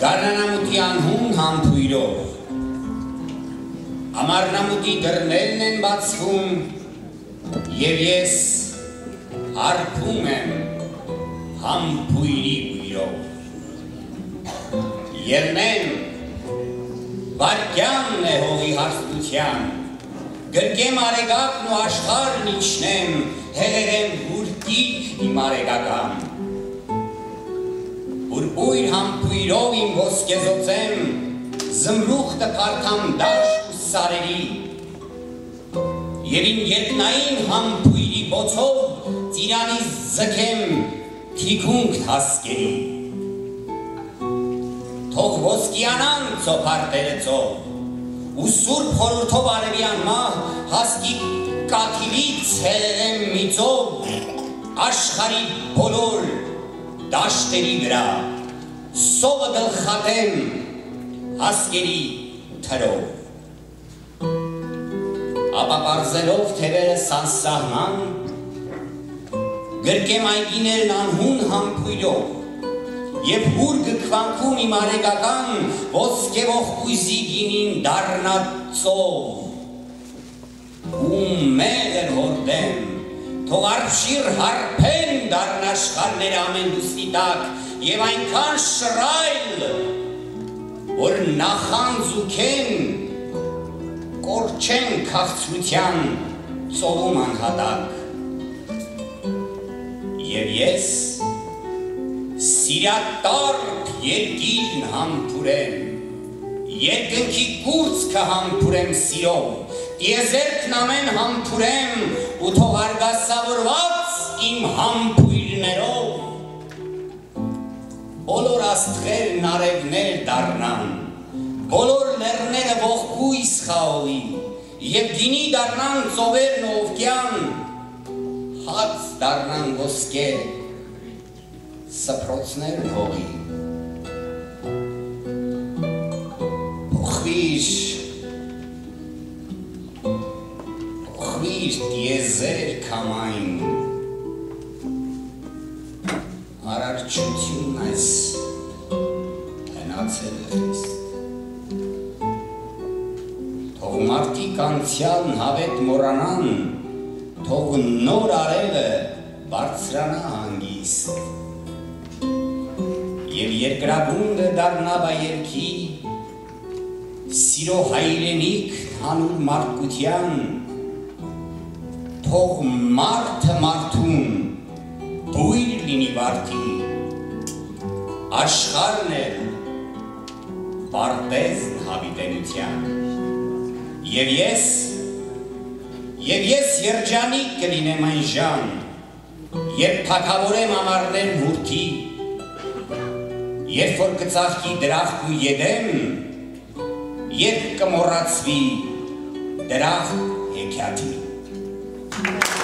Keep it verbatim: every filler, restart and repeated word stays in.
Գարնանամուտի անհուն համբույրով, ամառնամուտի դռներն են բացվում, և ես հարբում եմ համբույրի բույրով։ Ելնեմ, վարկյանն է հողի հարստության, գրկեմ արեգակն ու աշխարհն իջնեմ, հեղերեմ հուրտիկ իմ արեգական։ Բույր համբույրով իմ ոսկեզոցեմ, զմրուխտը կարդամ դաշտ ու սարերի, և իմ ետնային համբույրի բոցով ծիրանից ձգեմ թիկունք հասկերի։ Թող ոսկիանան ծոփարտերը ծով, ու սուրբ խորհրդով արևյան մահ հասկի կաթիլից հեղեղեմ մի ծով աշխարհի բոլոր դաշտերի վրա, սովը գլխատեմ հասկերի թրով։ Ապա պարզելով թևերս անսահման, գրկեմ այգիներն անհուն համբույրով, և հուր գքվանքում իմ արեգական ոսկեվող կույզի գինին դառնա ծով։ Ու մեղր հորդեմ, թող արբշիր հարբեն դառն աշխարհները ամեն դուստի տակ, և այնքան շռայլ, որ նախանձուքեն կորչեն քաղցրության ծովում անհատակ։ Եվ ես սիրատարբ երկիրն համբուրեմ, երկնքի կուրծքը համբուրեմ սիրով, տիեզերքն ամեն համբուրեմ ու թող արգասավորված իմ համբույրներով բոլոր աստղերն արևներ դառնան, բոլոր լեռները ողկույզ խաղողի, և գինի դառնան ծովերն օվկյան, հաց դառնան ոսկե սփռոցներն հողի։ Փոխվիր, փոխվիր տիեզերք համայն, արարչությունն այս հնացել է խիստ։ Թող մարդիկ անցյալն հավետ մոռանան, թող նոր արևը բարձրանա հանգիստ, և երկրագունդը դառնա բայերքի, սիրո հայրենիք հանուն մարդկության, թող մարդը մարդուն բույր լինի վարդի, աշխարհն էլ պարպեզն հավիտենության։ Եվ ես, և ես երջանիկ կլինեմ այն ժամ, երբ թագավորեմ ամառներն հուրթի, երբ որ կծաղկի դրախտ ու եդեմ, երբ կմոռացվի դրախտ հեքիաթի։